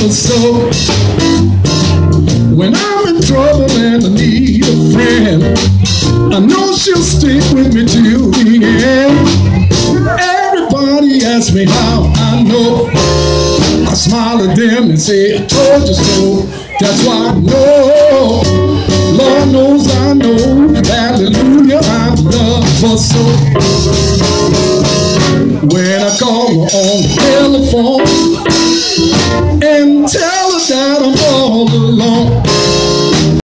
her so. When I'm in trouble and I need a friend, I know she'll stick with me till the end. Everybody asks me how I know. I smile at them and say, I told you so. That's why I know, Lord knows I know, hallelujah, I love her so. When I call her on the telephone and tell her that I'm all alone,